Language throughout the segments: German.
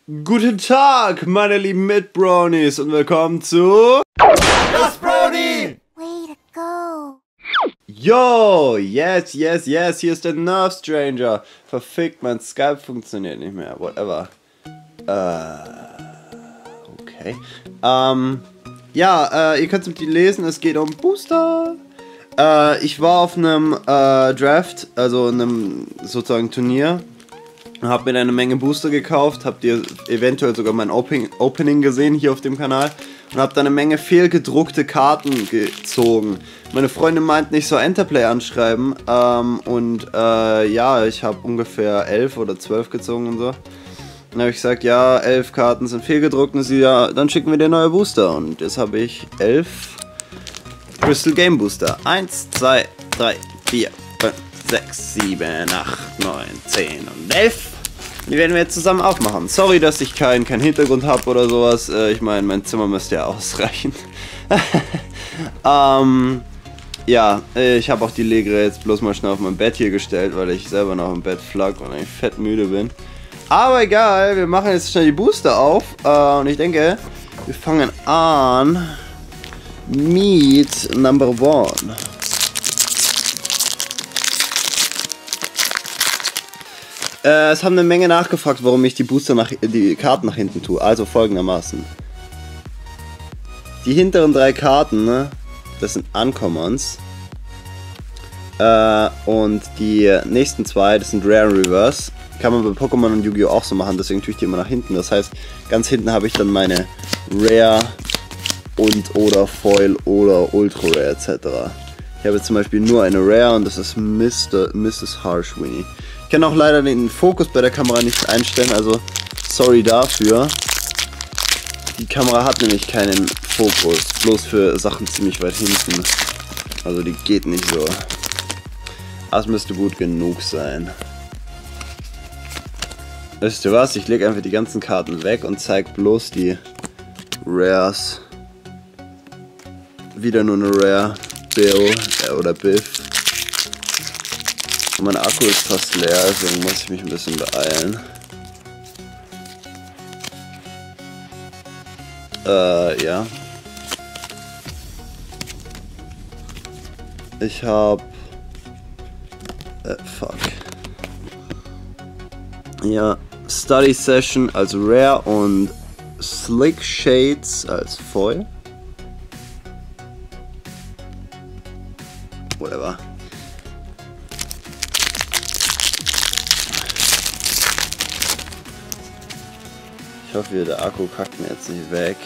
Guten Tag, meine lieben Mitbronies und willkommen zu Das Brony! Way to go! Yo, yes, hier ist der Nerf Stranger. Verfickt, mein Skype funktioniert nicht mehr, whatever. Okay. Ihr könnt es mit lesen, es geht um Booster. Ich war auf einem Draft, also einem sozusagen Turnier. Hab mir eine Menge Booster gekauft, habt ihr eventuell sogar mein Opening gesehen hier auf dem Kanal und hab dann eine Menge fehlgedruckte Karten gezogen. Meine Freunde meinten, ich soll Enterplay anschreiben ich habe ungefähr 11 oder 12 gezogen und so. Dann habe ich gesagt, ja, 11 Karten sind fehlgedruckt und sie, ja, dann schicken wir dir neue Booster und jetzt habe ich 11 Crystal Game Booster. 1, 2, 3, 4, 5, 6, 7, 8, 9, 10 und 11. Die werden wir jetzt zusammen aufmachen. Sorry, dass ich keinen Hintergrund habe oder sowas. Ich meine, mein Zimmer müsste ja ausreichen. Ich habe auch die Legre jetzt bloß mal schnell auf mein Bett hier gestellt, weil ich selber noch im Bett flack und ich fett müde bin. Aber egal, wir machen jetzt schnell die Booster auf. Und ich denke, wir fangen an mit Number 1. Es haben eine Menge nachgefragt, warum ich die Karten nach hinten tue. Also folgendermaßen. Die hinteren 3 Karten, ne, das sind Uncommons. Und die nächsten 2, das sind Rare Reverse. Kann man bei Pokémon und Yu-Gi-Oh! Auch so machen, deswegen tue ich die immer nach hinten. Das heißt, ganz hinten habe ich dann meine Rare und oder Foil oder Ultra Rare etc. Ich habe jetzt zum Beispiel nur eine Rare und das ist Mrs. Harshwinnie. Ich kann auch leider den Fokus bei der Kamera nicht einstellen, also sorry dafür. Die Kamera hat nämlich keinen Fokus, bloß für Sachen ziemlich weit hinten. Also die geht nicht so. Das müsste gut genug sein. Wisst ihr was? Ich lege einfach die ganzen Karten weg und zeige bloß die Rares. Wieder nur eine Rare. Bill oder Biff. Mein Akku ist fast leer, deswegen muss ich mich ein bisschen beeilen. Ja. Ich hab... Ja, Study Session als Rare und Slick Shades als Foil. Whatever. Ich hoffe, der Akku kackt mir jetzt nicht weg.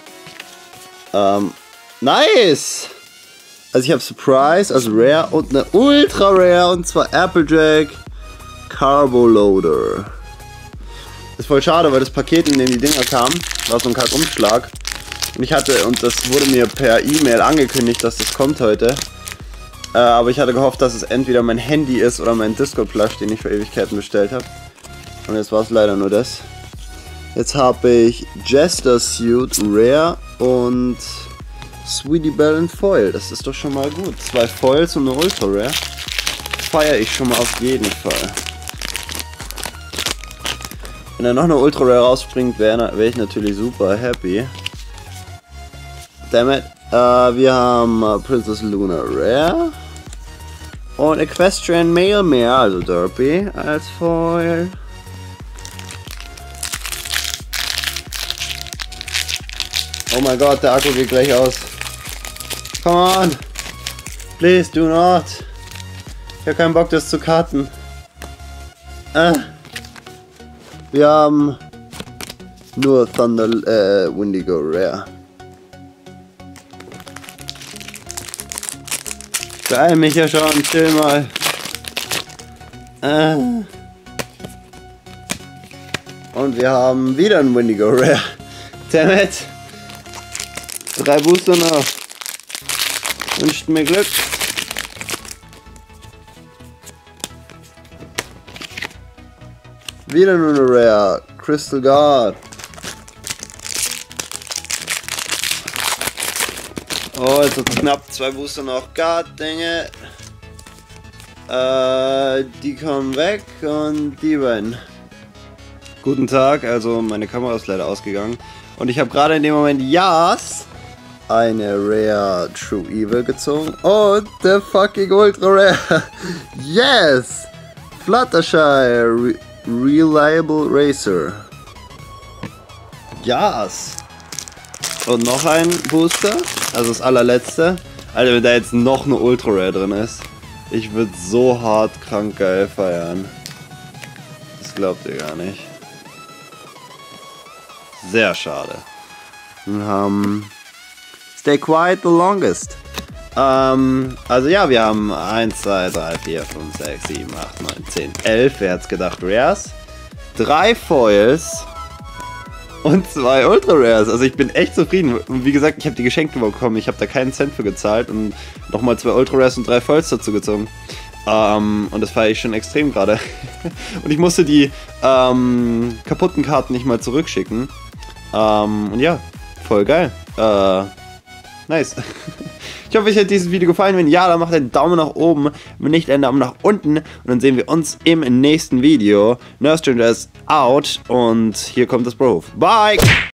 Nice! Also ich habe Surprise, also Rare und eine Ultra Rare und zwar Applejack Carbo Loader. Das ist voll schade, weil das Paket, in dem die Dinger kamen, war so ein Kackumschlag. Und das wurde mir per E-Mail angekündigt, dass das kommt heute. Aber ich hatte gehofft, dass es entweder mein Handy ist oder mein Discord-Plush, den ich vor Ewigkeiten bestellt habe. Und jetzt war es leider nur das. Jetzt habe ich Jester Suit Rare und Sweetie Belle in Foil. Das ist doch schon mal gut. 2 Foils und eine Ultra Rare. Feiere ich schon mal auf jeden Fall. Wenn da noch eine Ultra Rare rausspringt, wäre ich natürlich super happy. Dammit. Wir haben Princess Luna Rare. Und Equestrian Male Mare, also Derpy, als Foil. Oh mein Gott, der Akku geht gleich aus. Come on. Please do not. Ich habe keinen Bock, das zu cutten. Wir haben nur Thunder, Windigo Rare. Beeil mich ja schon, chill mal. Und wir haben wieder ein Windigo Rare. Dammit. 3 Booster noch. Wünscht mir Glück. Wieder nur eine Rare. Crystal God. Oh, jetzt hat knapp 2 Booster noch. God dang it. Die kommen weg und die beiden Guten Tag, also meine Kamera ist leider ausgegangen. Und ich habe gerade in dem Moment eine Rare True Evil gezogen. Und der fucking Ultra Rare. Yes! Fluttershy Reliable Racer. Yes! Und noch ein Booster. Also das allerletzte. Alter, wenn da jetzt noch eine Ultra Rare drin ist. Ich würde so hart krank geil feiern. Das glaubt ihr gar nicht. Sehr schade. Wir haben Stay Quiet the Longest. Also ja, wir haben 1, 2, 3, 4, 5, 6, 7, 8, 9, 10, 11, wer hat's gedacht, Rares. 3 Foils und 2 Ultra Rares. Also ich bin echt zufrieden. Und wie gesagt, ich habe die Geschenke bekommen. Ich habe da keinen Cent für gezahlt und nochmal 2 Ultra Rares und 3 Foils dazu gezogen. Und das feiere ich schon extrem gerade. Und ich musste die kaputten Karten nicht mal zurückschicken. Und ja, voll geil. Nice. Ich hoffe, euch hat dieses Video gefallen. Wenn ja, dann macht einen Daumen nach oben. Wenn nicht, einen Daumen nach unten. Und dann sehen wir uns im nächsten Video. Nurse Stranger ist out. Und hier kommt das Bro. Bye!